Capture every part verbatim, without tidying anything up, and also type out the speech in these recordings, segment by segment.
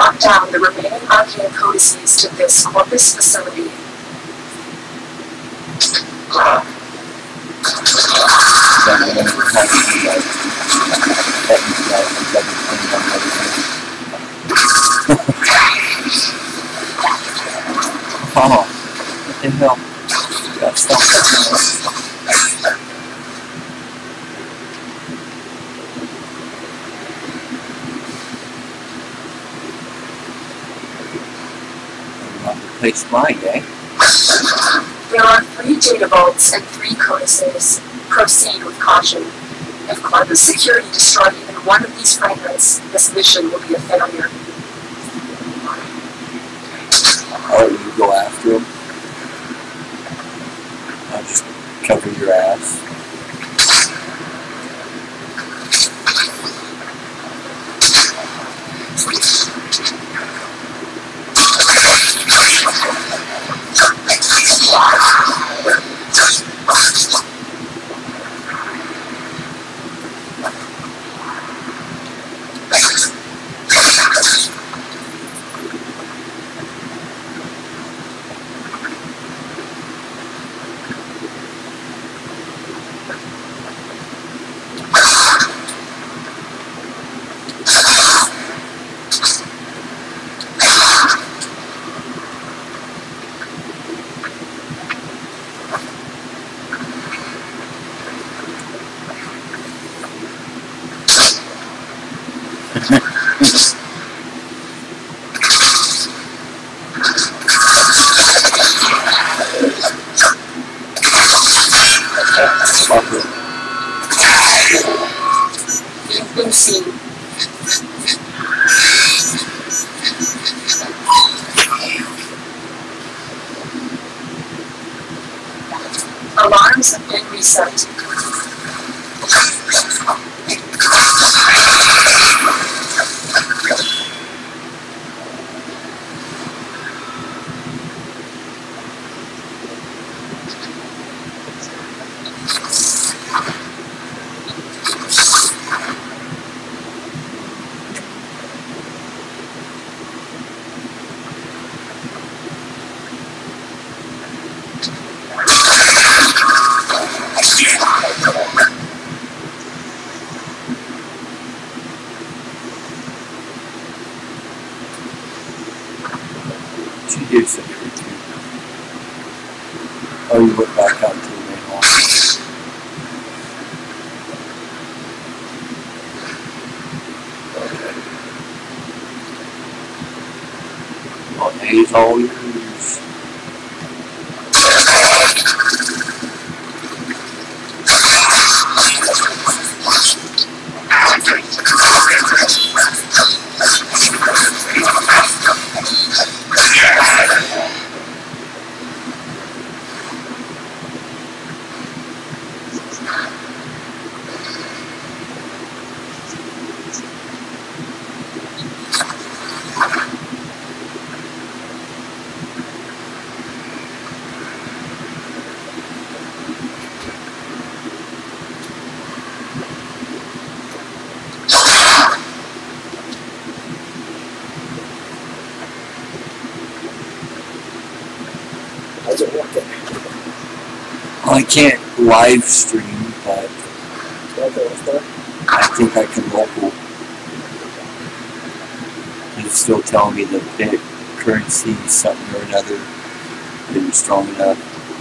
knock down the remaining arcane codices to this corpus facility. Oh, what the hell? Got stuff replace mine, eh? There are three data vaults and three codices. Proceed with caution. If Corpus Security destroy even one of these fragments, this mission will be a failure. I'll let you go after him. I'll just cover your ass. You've been seen. Alarms have been reset. She did say everything. Oh, you went back out to the main hall. Okay. Well, A's all yours. I can't live stream, but I think I can local. It's still telling me the bit currency something or another isn't strong enough.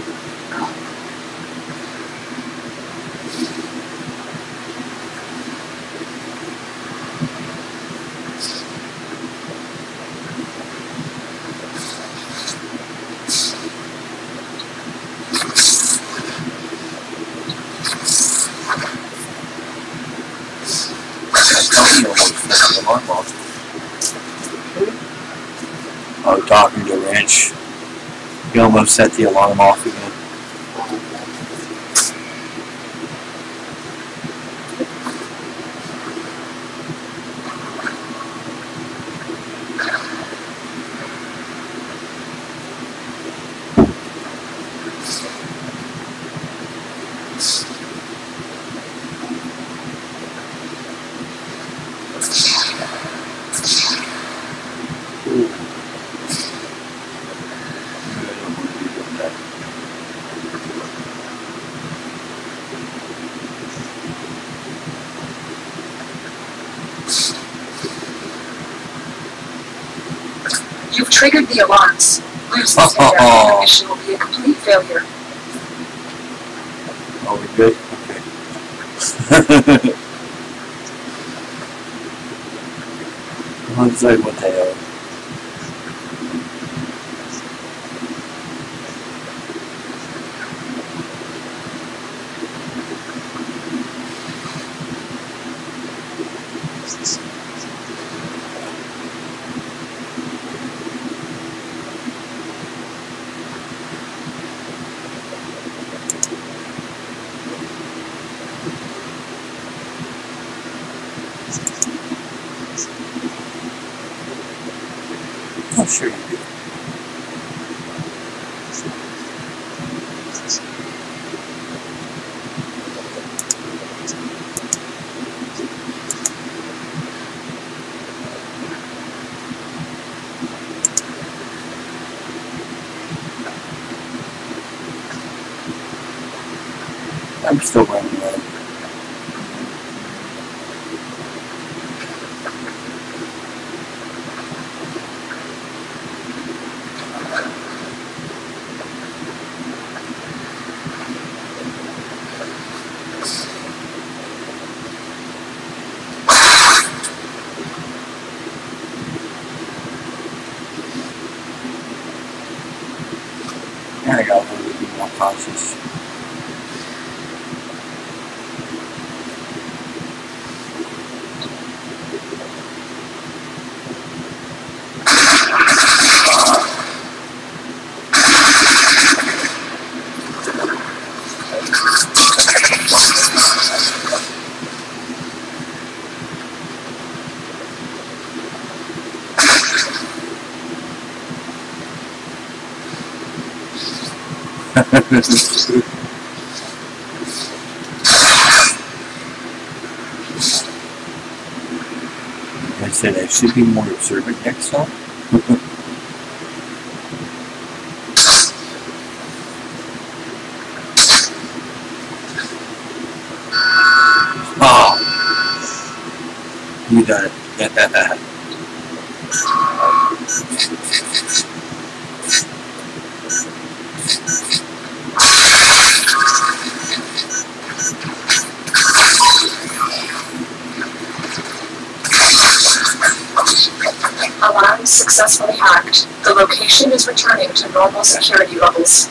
I was talking to Wrench. He almost set the alarm off again. triggered the alarms. Lose this data, and the mission will be a complete failure. Oh, we're good? Okay. I was like, what the hell? I'm sure you do. I'm still running around. And I got a little bit more cautious. I said I should be more observant next time. Oh, you done it. Alarms successfully hacked. The location is returning to normal security levels.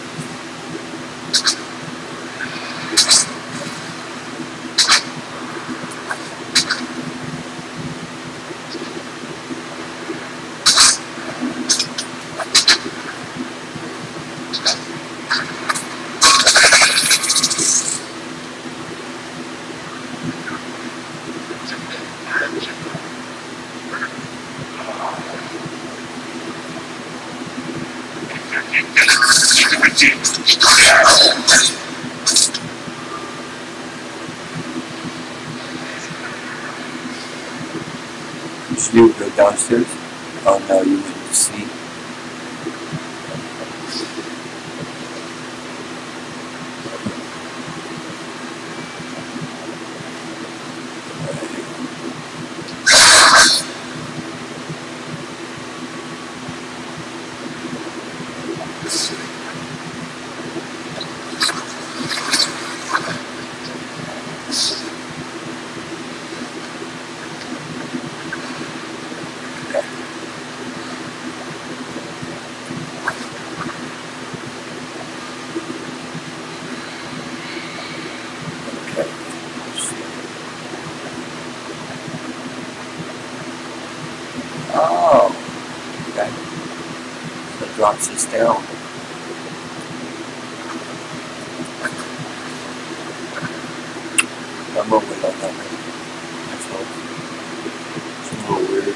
Should you go downstairs? Oh no, you went to sleep. Oh, okay. So it drops us down. I'm over on that one. That's all. It's a little weird.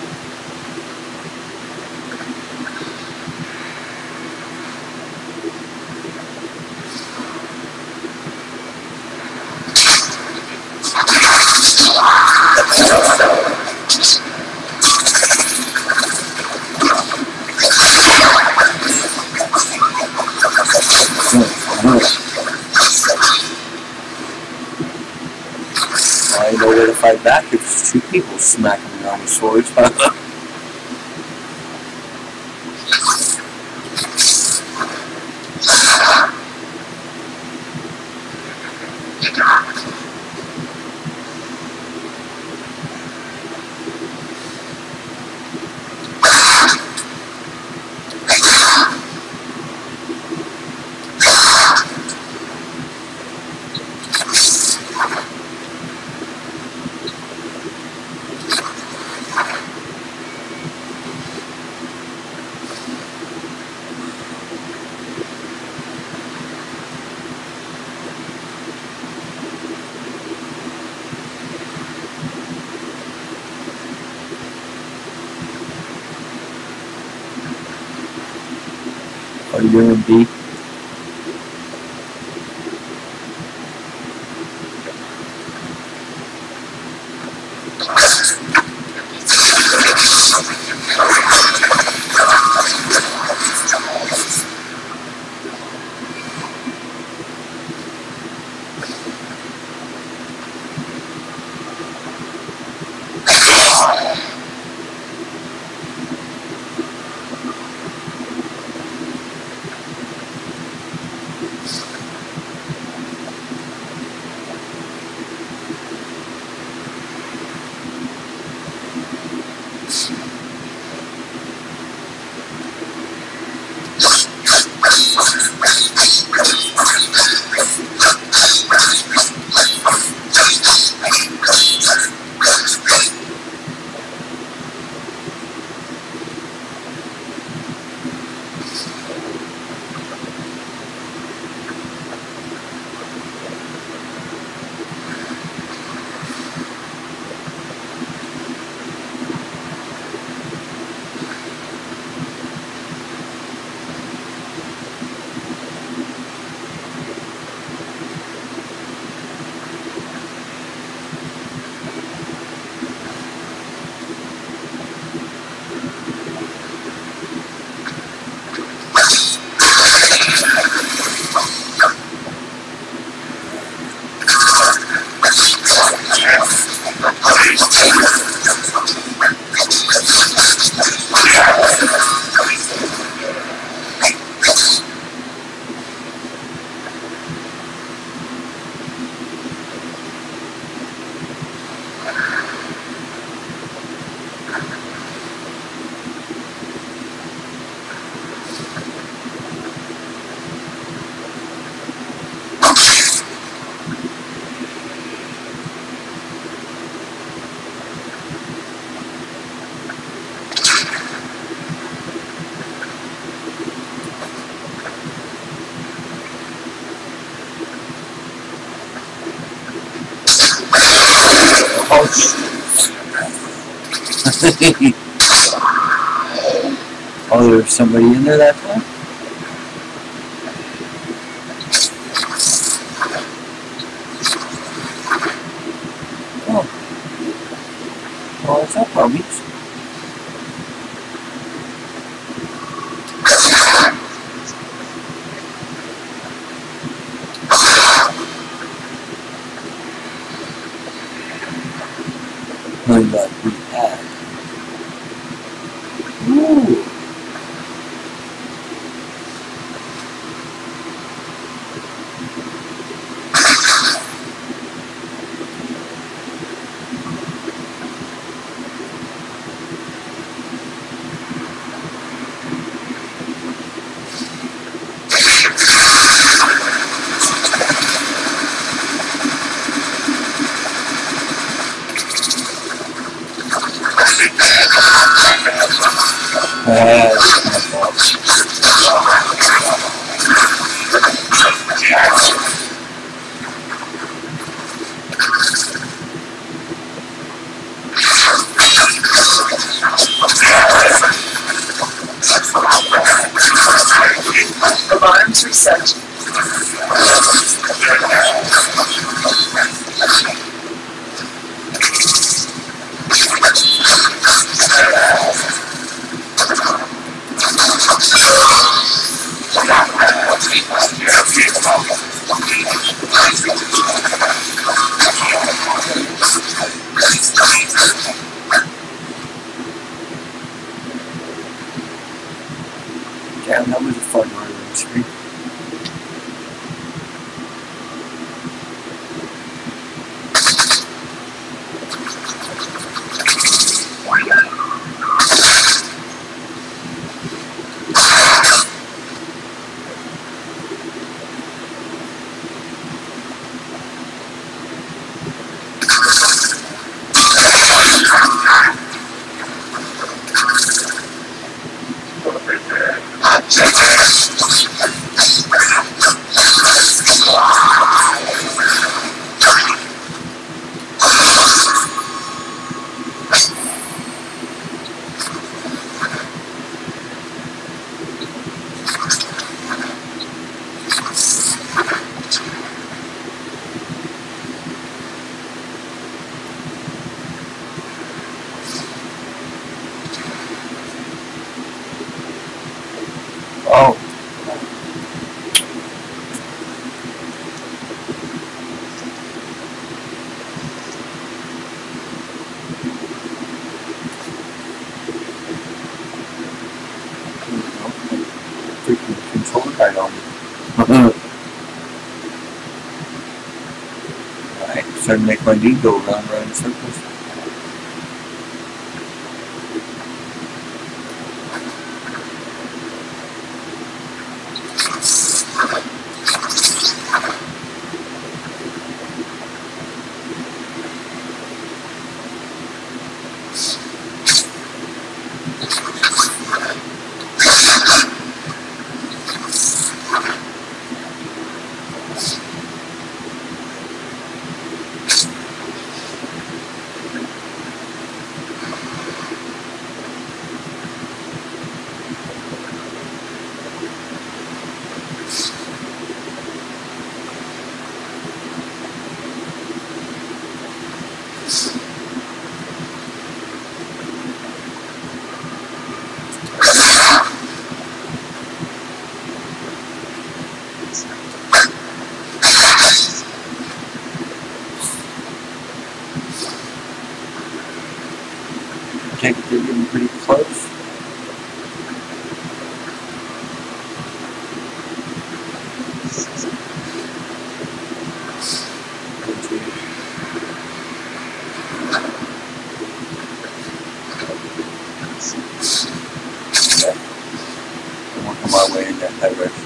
I know where to fight back if there's two people smacking around with swords. Are you doing, B? Oh, there's somebody in there that time? Oh. Well, what's up, homies? Oh, but we had. Ooh. Alarms reset. Starting to make my knee go around, around in circles. I think they're getting pretty close. I'm working my way in that direction.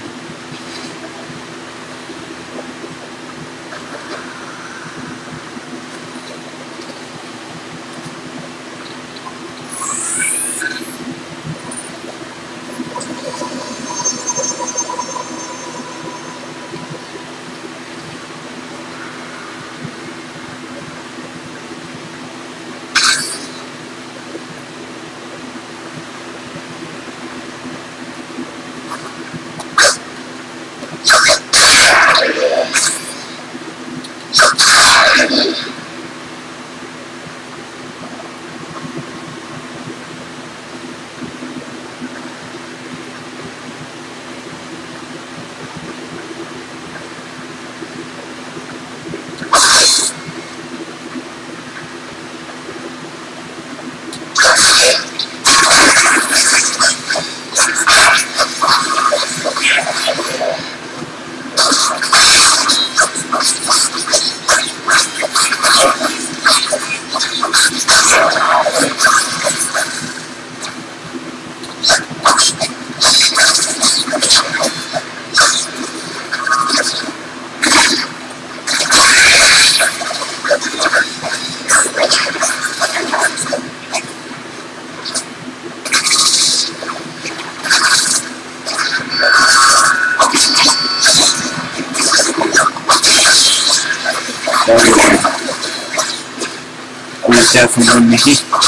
It was definitely me.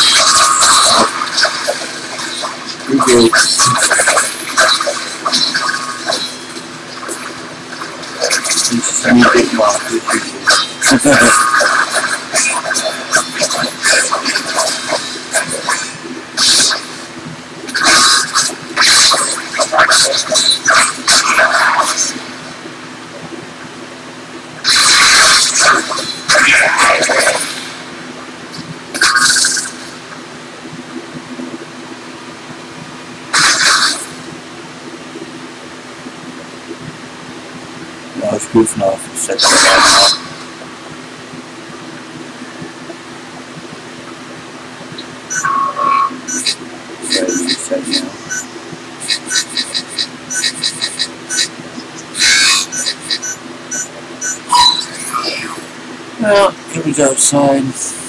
We're good. Just a bit more. I was goofing off and set that out. So it's set now. Well, it was outside.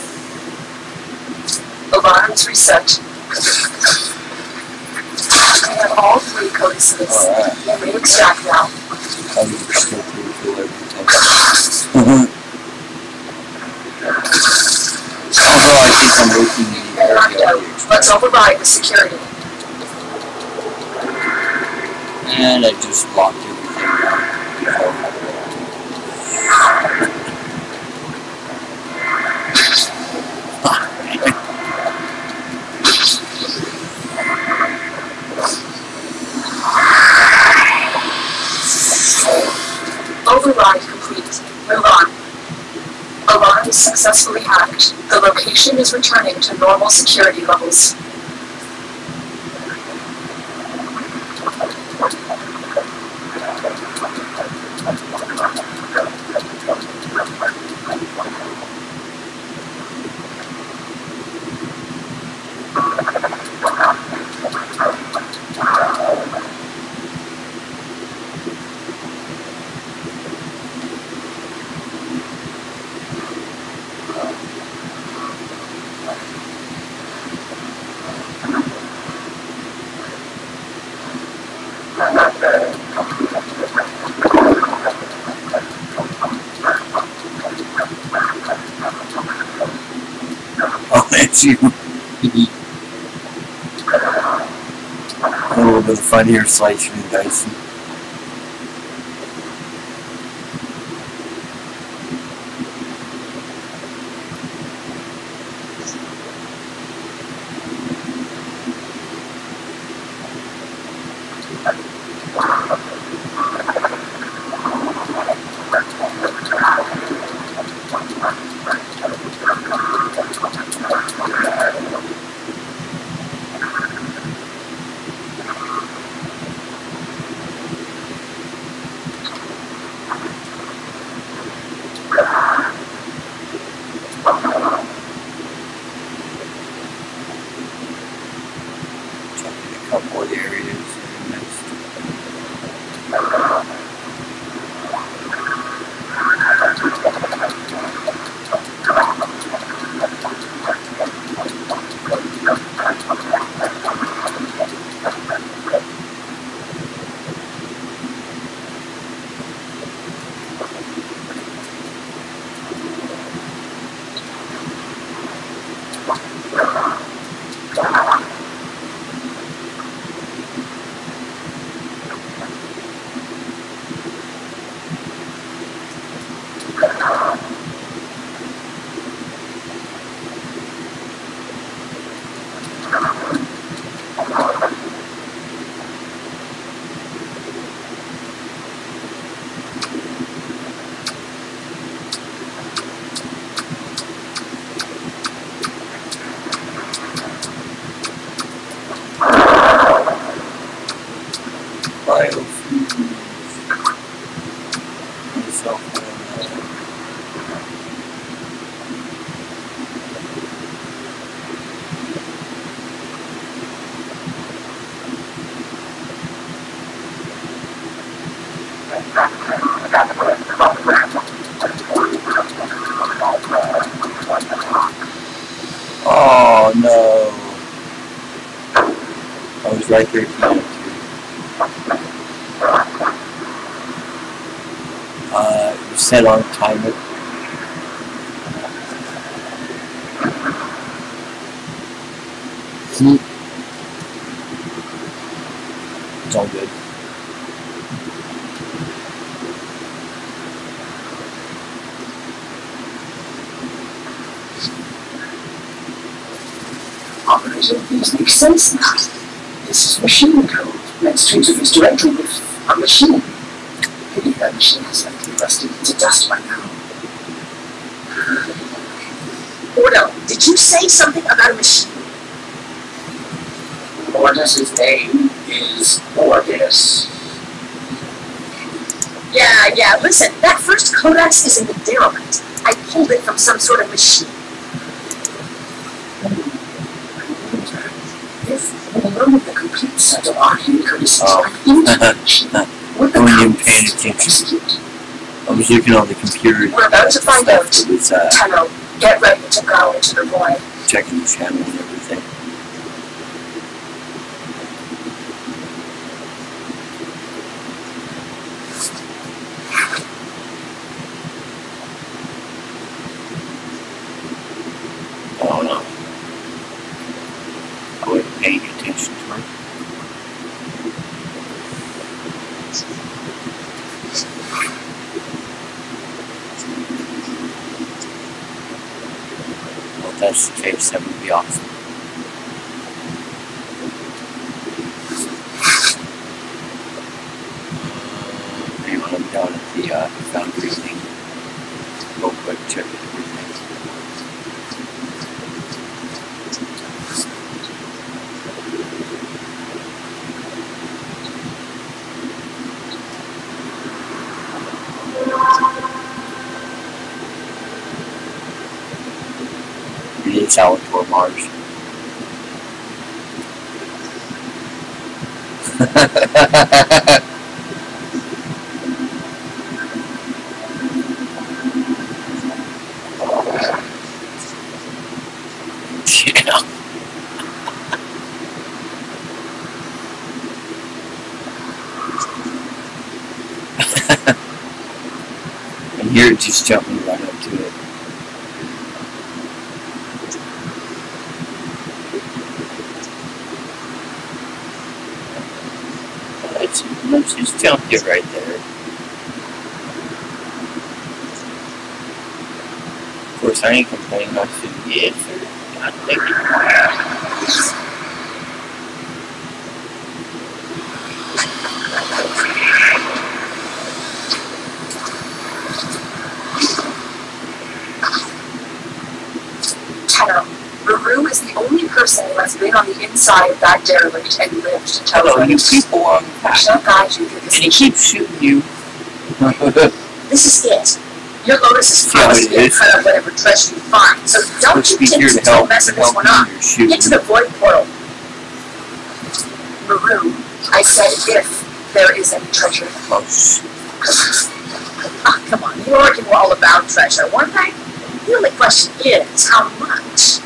Alarms reset. We have all three codices. Alright. You may extract now. I was just go through the fill every time. Although I think I'm working in the area. Let's override the security. And I just locked everything down. Override complete. Move on. Alarm successfully hacked. The location is returning to normal security levels. at you. A little bit of fun here, slicing and dicing. Oh no. I was right there too. Uh, you set on timer. Hmm. It's all good. Operator, these make sense now. This is machine code. Let's interface directly with a machine. Maybe that machine has likely rusted into dust by now. Ordo, did you say something about a machine? Ordis's name is Ordis. Yeah, yeah, listen, that first codex is in the derelict. I pulled it from some sort of machine. If we learn the complete set of arcane codices Oh. like into the machine, would the I wasn't even codes paying attention. execute? I was looking on the computer. We're about to find stuff out. that was uh, Tenno, get ready to go into the void. checking the channel and everything. Oh no. I wasn't paying attention to her. Well, if that's the case, that would be awesome. Hang on, I'm down at the uh, foundry thing. Real quick, check everything. It is out toward Mars. Yeah. And you're just jumping right up to it. just jumped it right there. Of course, I ain't complaining. I said, yes, sir. God, thank you. Tenno, Ruru is the only person who has been on the inside of that derelict and lived to tell Hello, you us. people on the I shall guide you through this. And he keeps shooting you. This is it. Your Lotus is Yeah, promised to it be is. cut of whatever treasure you find, so don't Let's you be think here to until help, messing to this help one you up. in your shooting. Get to the void portal. Maru, I said if there is any treasure. Oh, shit. Ah, come on, you already knew all about treasure, weren't they? The only question is, how much?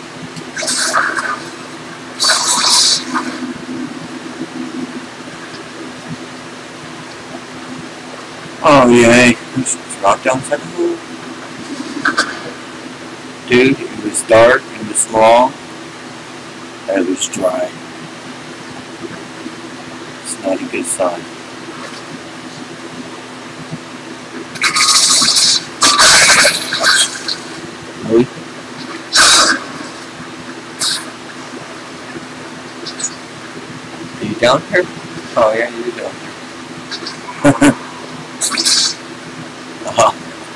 Oh, yay. Just drop down inside the hole. Dude, it was dark, it was long, and it was dry. It's not a good sign. Really? Are you down here? Oh yeah, you're down here. uh-huh.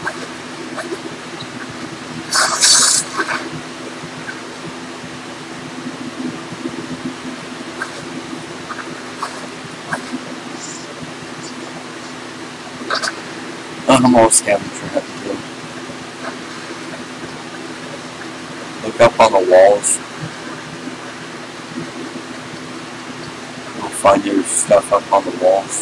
I'm all scavenger hunting too. Look up on the walls. You'll find your stuff up on the walls.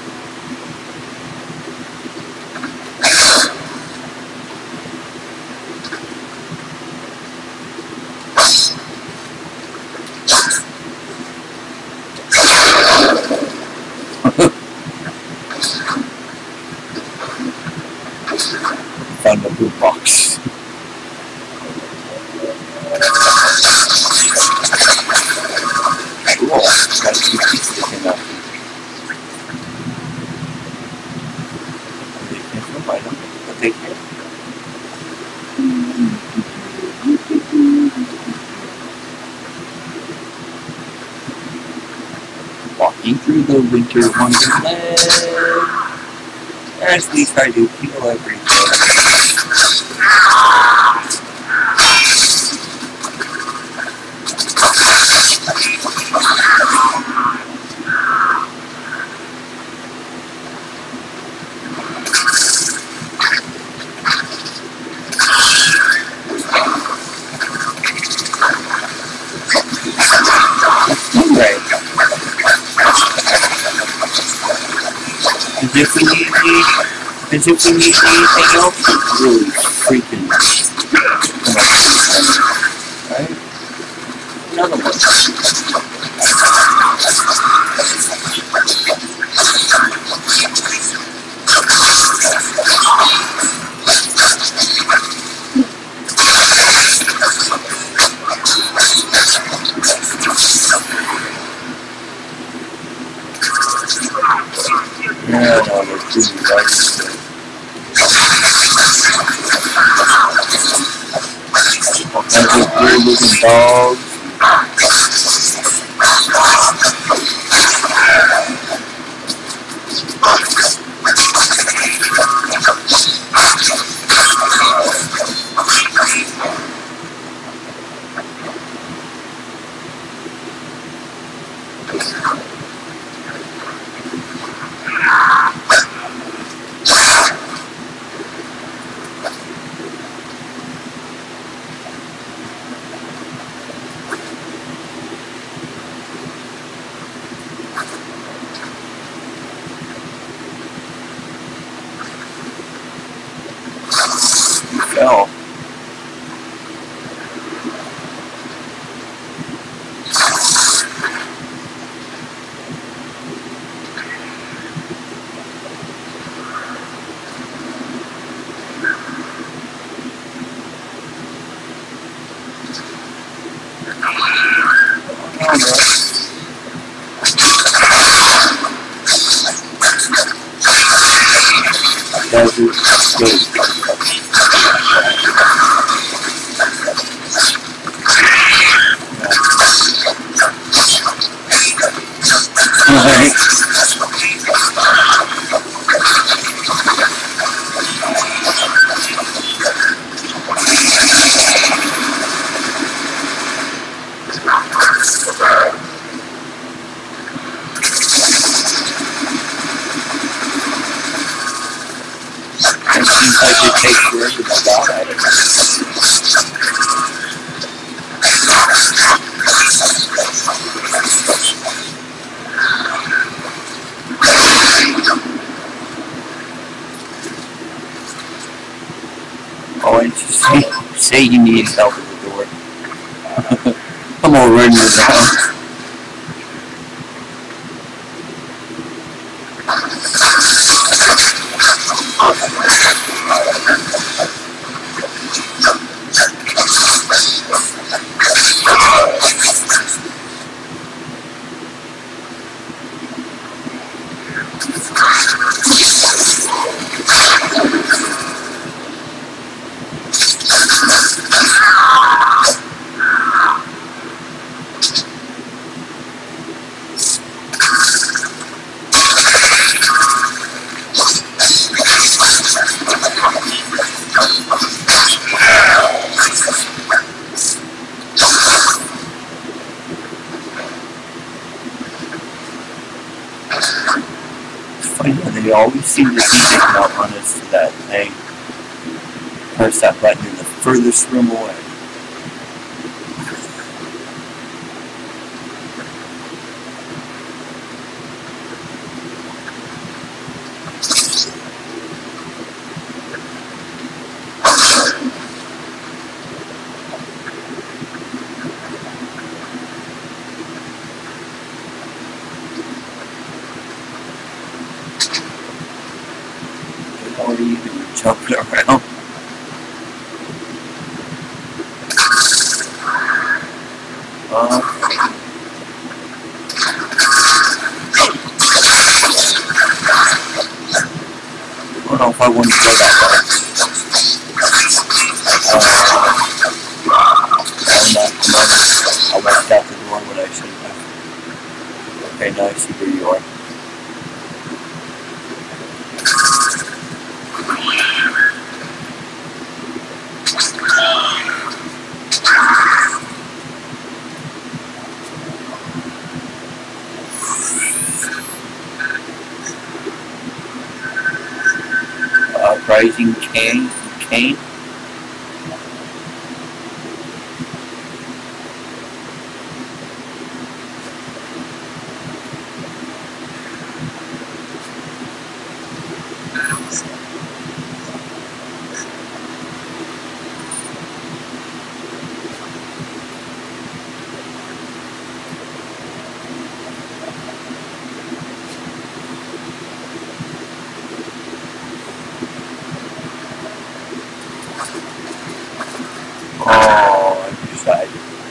Found the boot box. Cool. Got a few pieces sticking out. They came from item, but they came. Walking through the winter wonderland. At least I do feel everything. Right. As if we need any, as if we need anything else, it's really freaking right? Another one. Yeah, no, they're too right. That's a weird looking dog. Fell. Oh, and just say, say you need help at the door. I'm all running around. They always seem to be taking out on us to that thing. Press that button in the furthest room away. What are you doing? Jumping around? Uh, I don't know if I want to go that far. Uh, I'm not coming. I went out the door when I shouldn't have. Okay, now I see where you are. Rising cane, cane. Oh, I'm excited.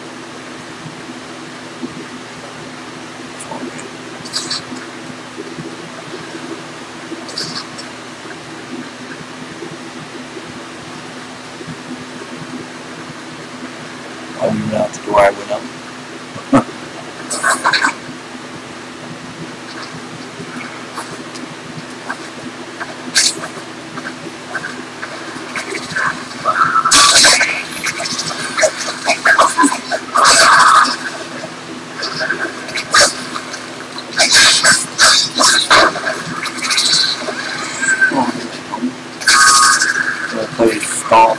Oh, you know the door I went up. Play stall.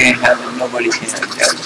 can't have it, nobody can have it.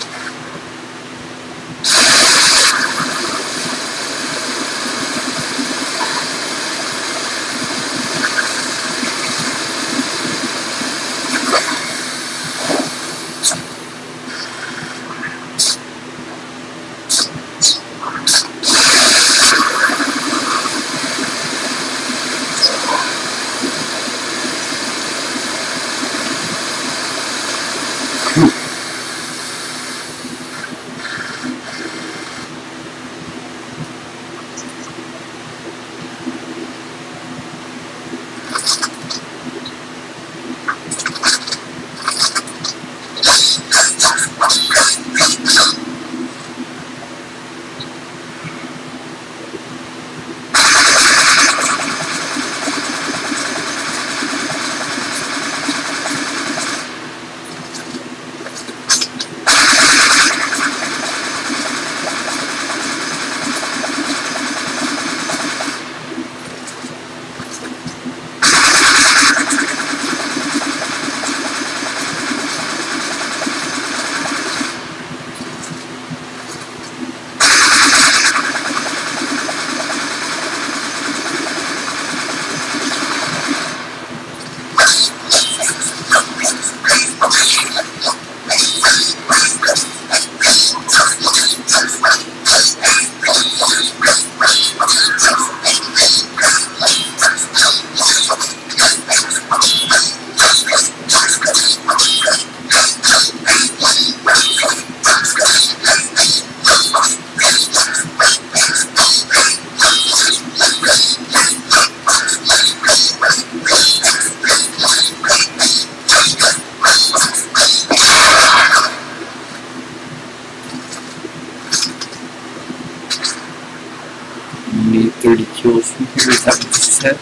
thirty kills from here, is that what you said?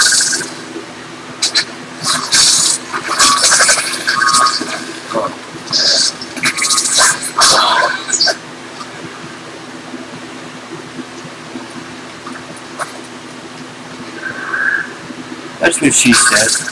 That's what she said.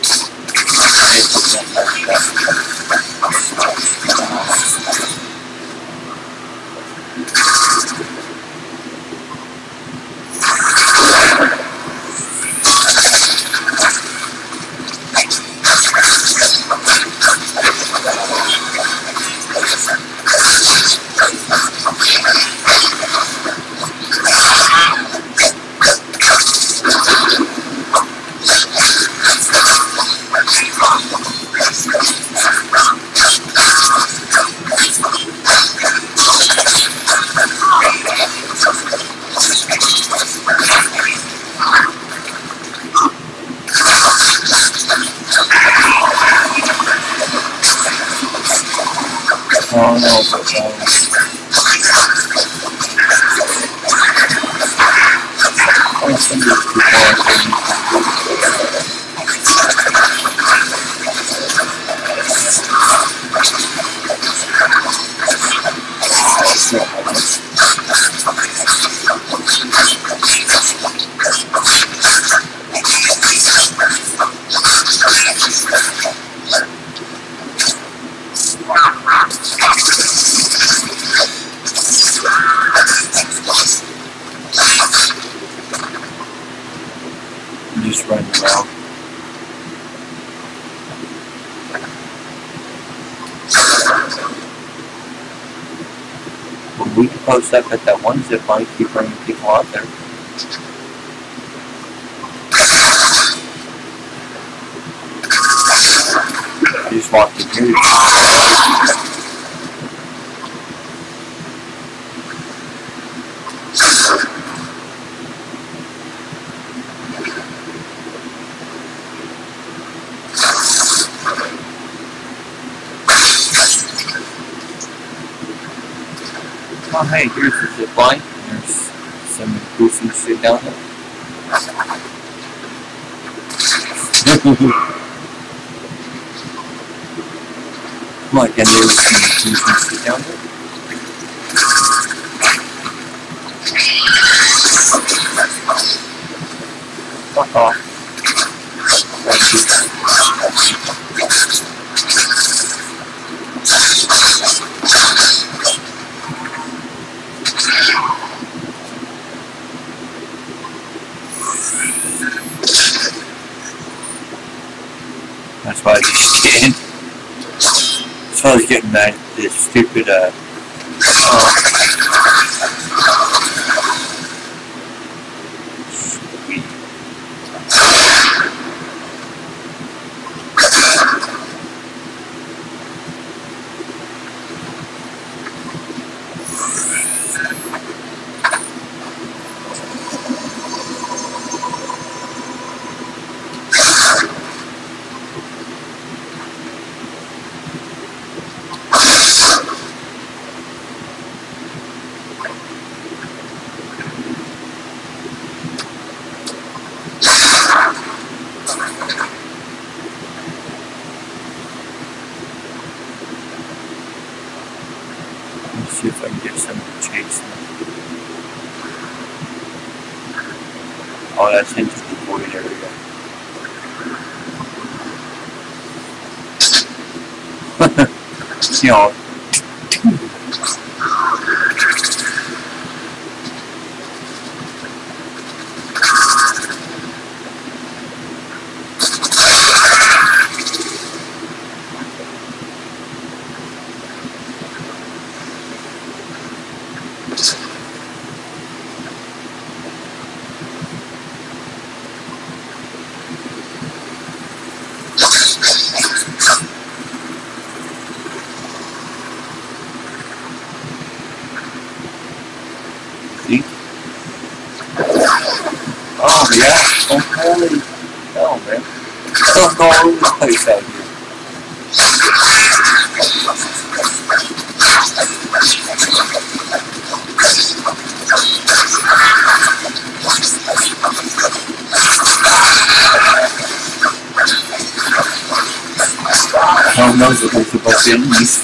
Oh no, but um, oh, somebody's too far from me. Just running around. Well, we can post up at that one zip line, keep bringing people out there. I just walked in here. Oh hey, here's the zip line. There's some goofy shit down there. Like, and there's some goofy shit down there. Fuck off. Thank you. probably just kidding. So I was getting mad at this stupid, uh, uh sweet. Let's see if I can get some to chase them. Oh, that's into the void area. You know. See? Oh yeah, oh holy hell, man. I'm all over the place out here. Hell knows what there's a bunch of enemies.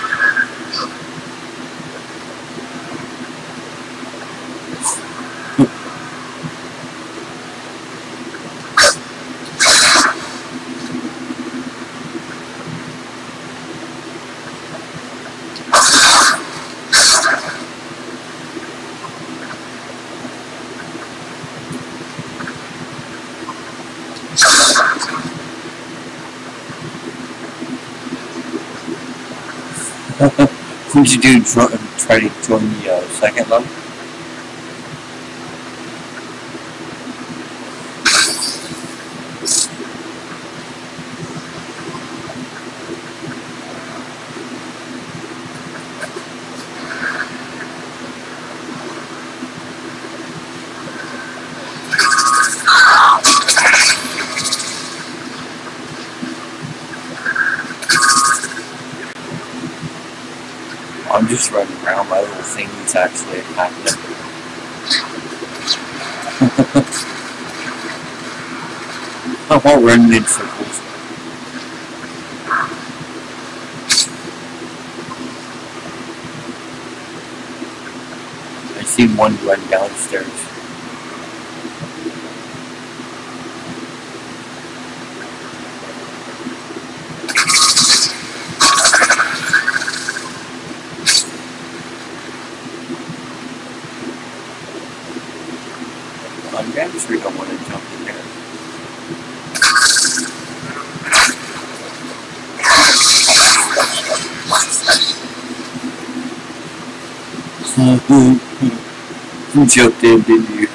What'd you do? Try, try to join the uh, second level? I'm just running around, my little thing is actually happening. I'm all running in circles. I seen one run downstairs. I'm just really don't want to jump in there. You jumped in, didn't you?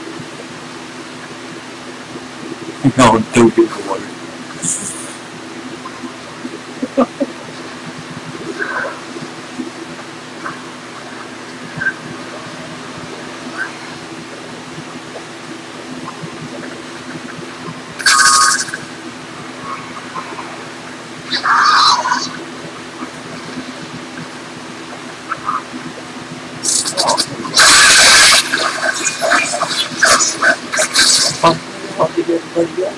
No, don't get the water. How did everybody go?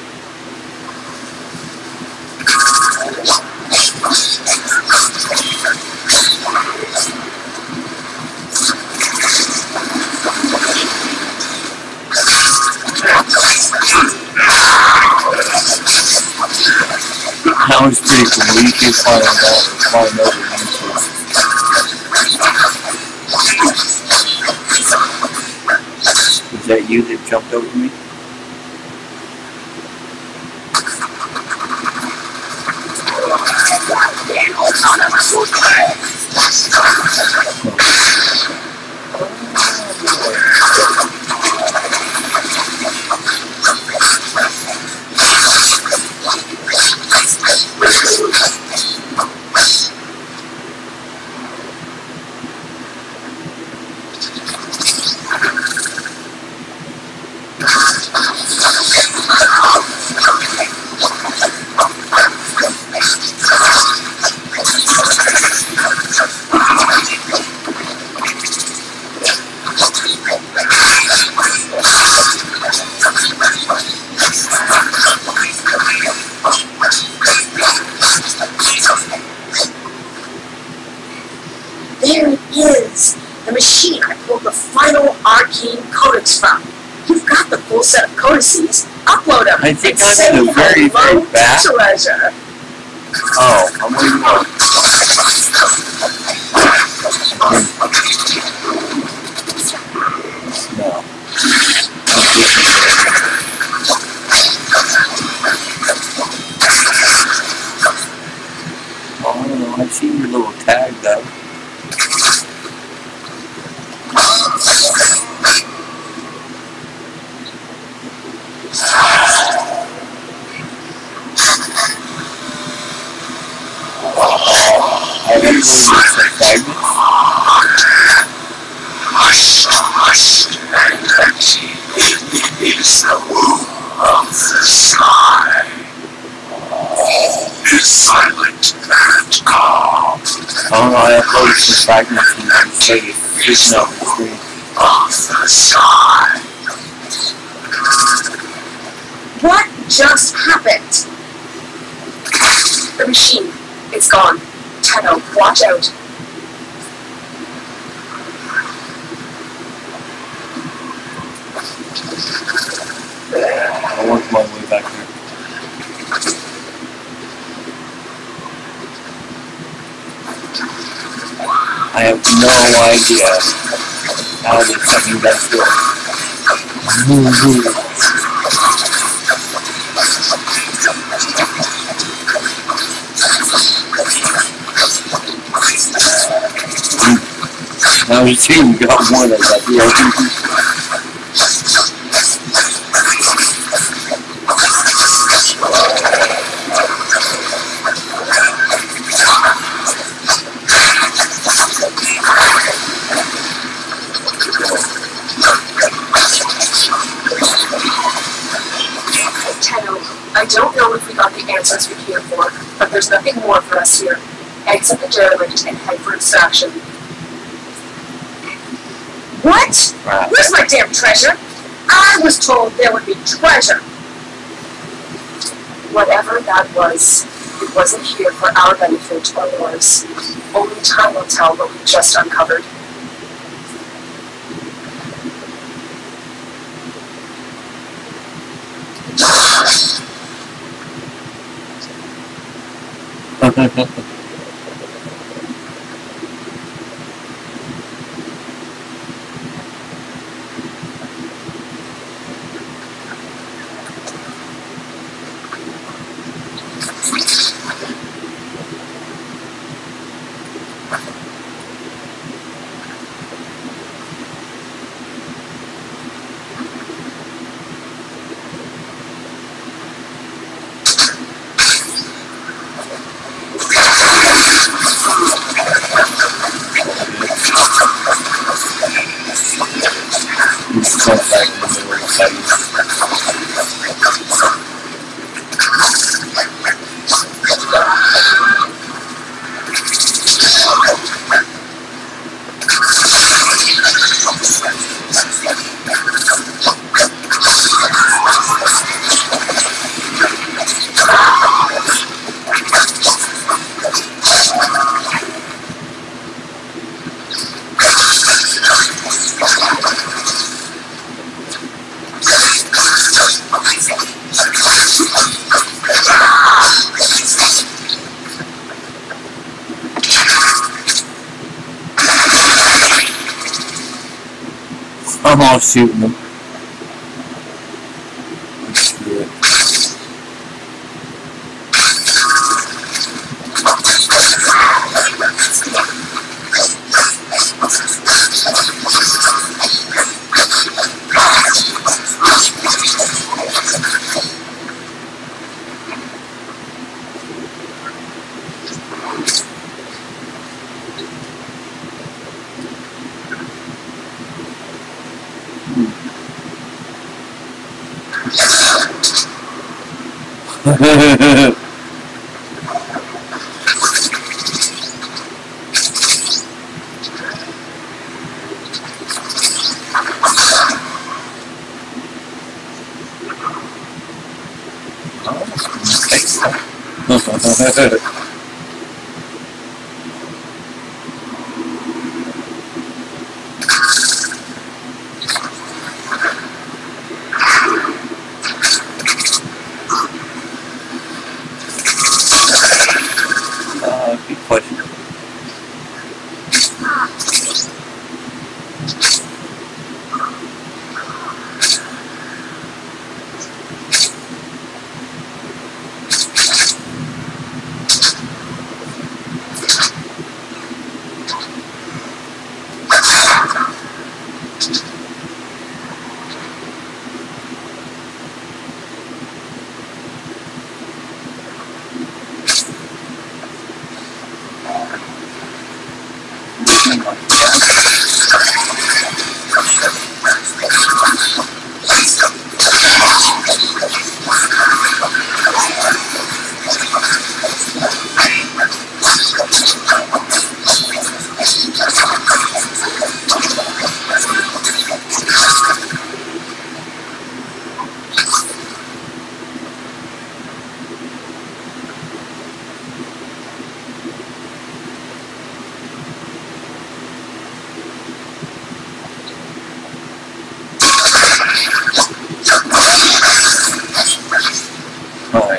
That was pretty cool. You can find out, find out what is that you that jumped over me? There it is! The machine I pulled the final arcane codex from. You've got the full set of codices. Upload them. I think and I'm in the very, hello very back. to treasure. Oh, I'm waiting on. No. Oh, I've seen your little tag though. I have some fragments. Hush, hush, and empty. It is the womb of the sky. All is silent and calm. Oh, I uploaded some fragments and I'm started freaking out the screen. Of the sky. What just happened? The machine. It's gone. Tenno, watch out. I worked my way back there. I have no idea how this fucking does work. Now you see, we got one of that here. I don't know if we got the answers we came for, but there's nothing more for us here. Exit the derelict and head for extraction. What? Right. Where's my damn treasure? I was told there would be treasure. Whatever that was, it wasn't here for our benefit or yours. Only time will tell what we just uncovered. I'm all shooting them. Let's do it. uh, good question. Alright.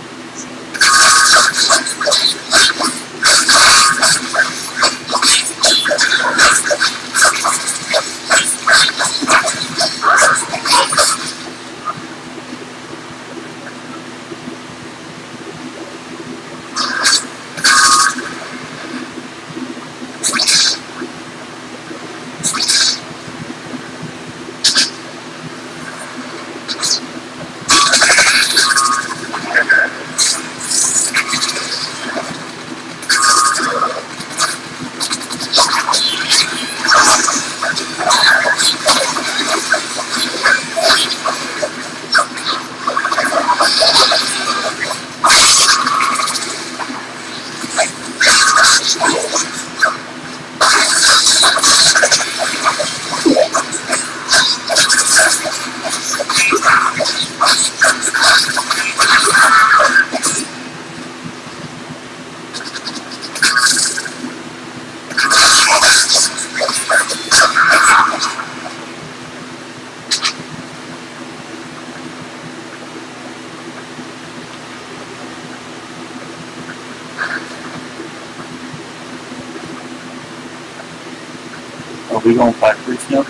Are we going backwards now?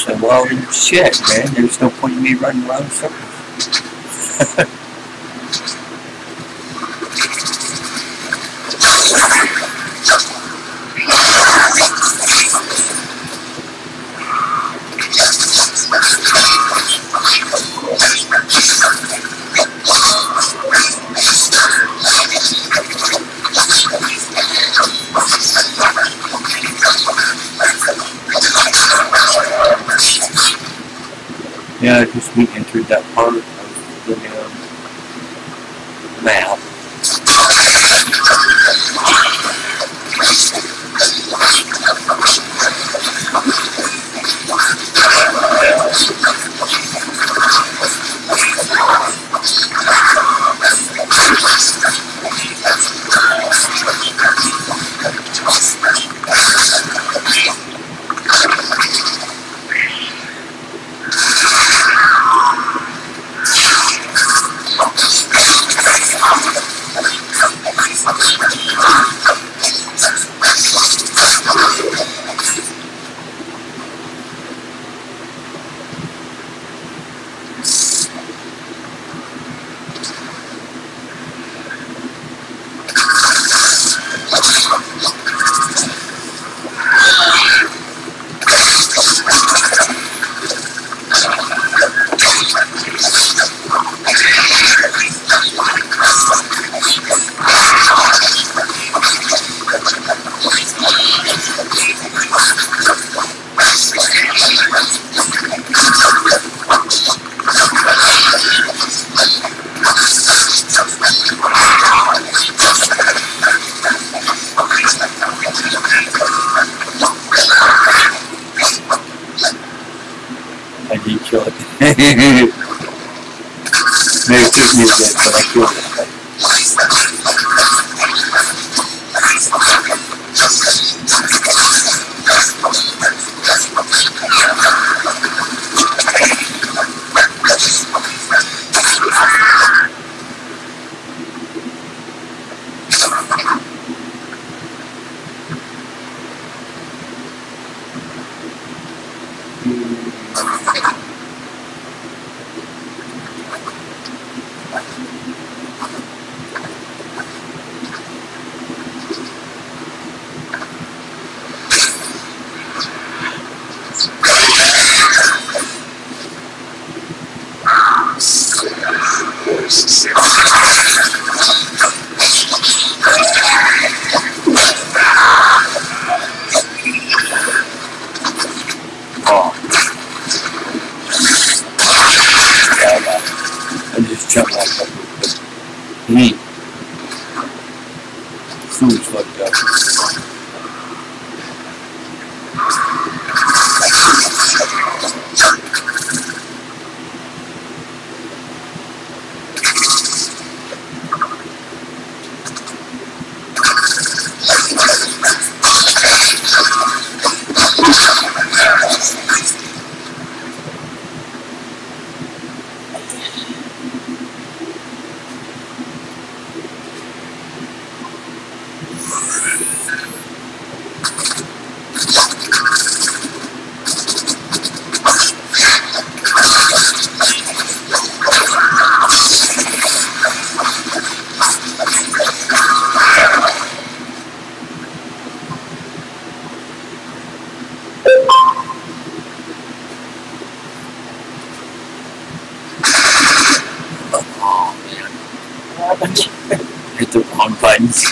said, well, shit, man, there's no point in me running around in circles. Yeah, because we entered that part of the uh, map. I did kill it. Maybe it took me a bit, but I killed it. Jump like that real quick. Neat. Food's fucked up. Hit the wrong buttons.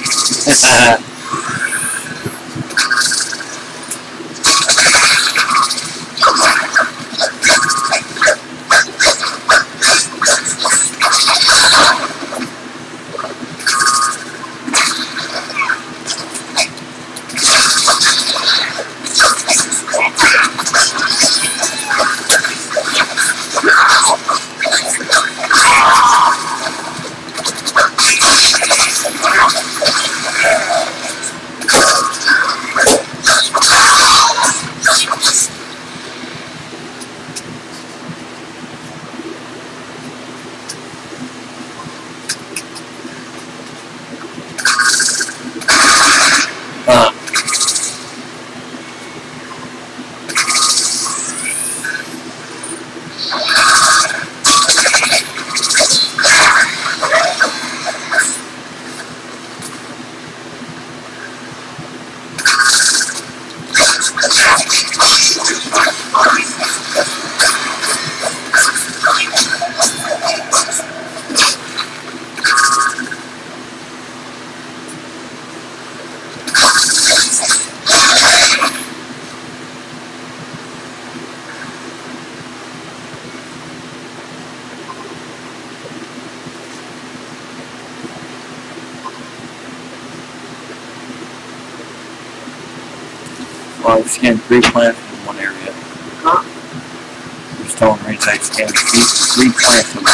I've scanned three plants in one area. Huh? I was telling Rich I scanned three, three plants in one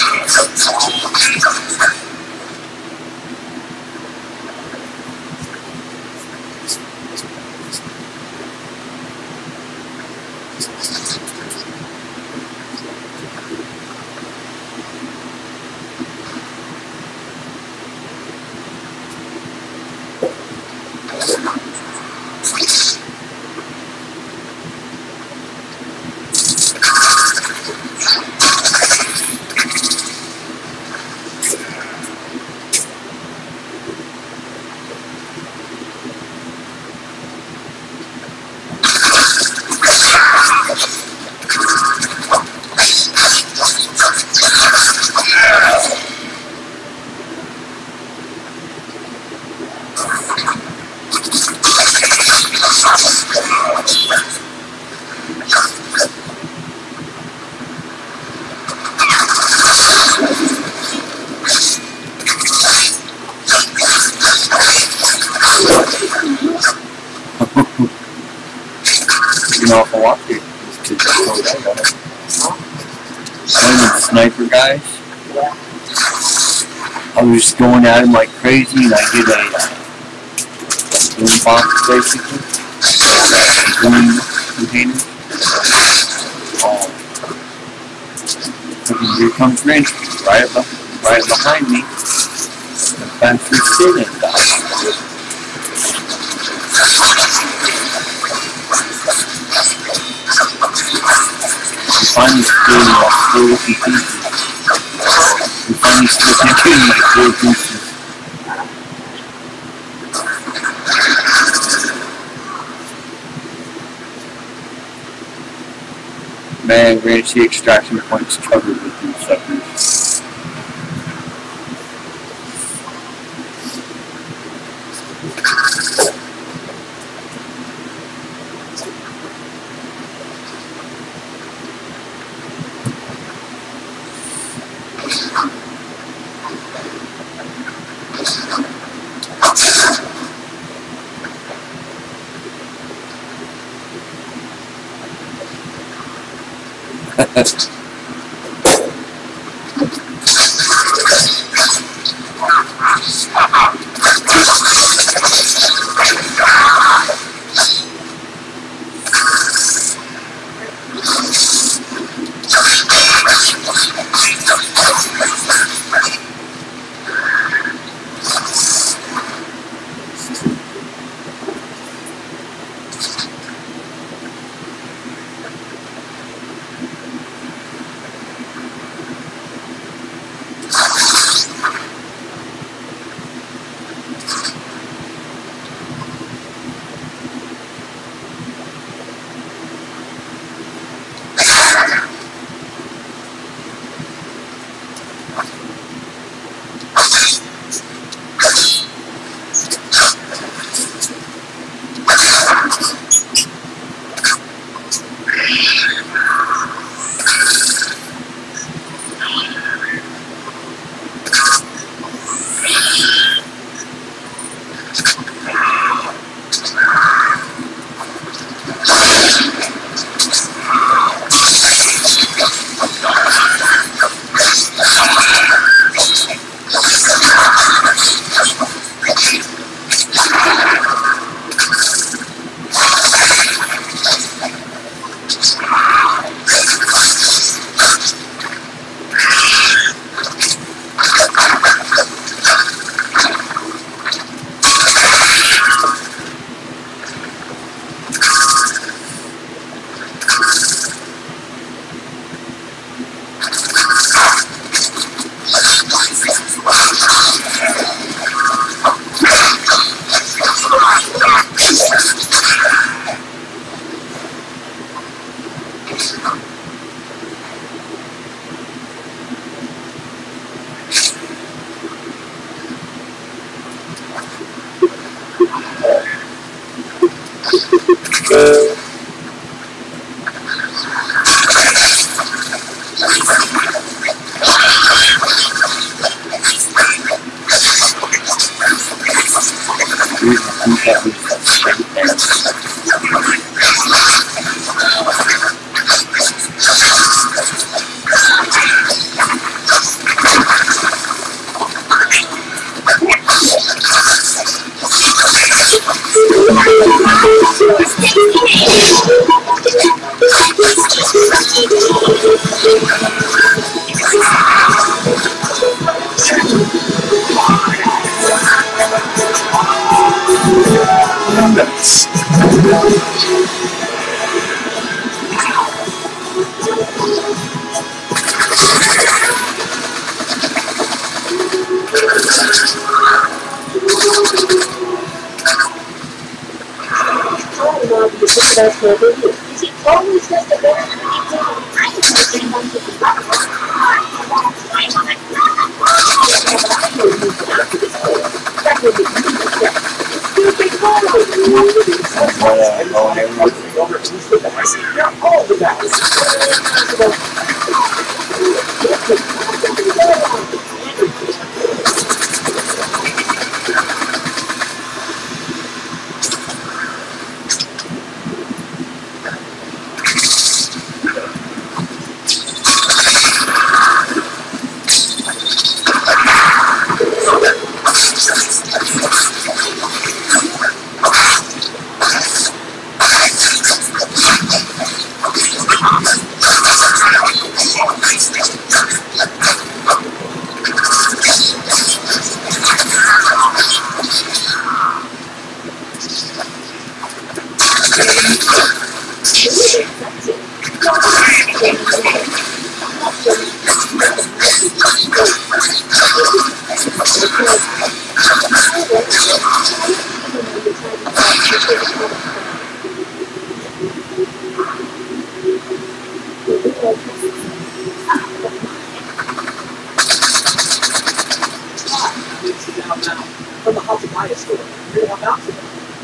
area. Awful lot here. One of the sniper guys. I was just going at him like crazy, and I did a uh, boom box basically, a boom container. Oh, here comes Rich, right up, right behind me. The fencer sitting guy. Finally split it off four little pieces. We finally split it into four pieces. Man, Granite Sea extraction points covered with these suckers. That was That's what they do. Is he always just a better I all the From the Haunted Maya store. You're about to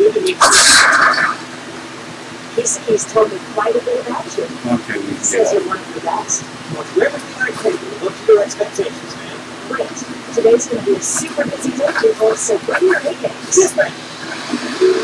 He's, he's told me quite a bit about you. Okay, we He says you're one of the best. Well, do everything I can to look to your expectations, man. Great. Today's going to be a super busy day, people, so bring your A games. Yes, ma'am.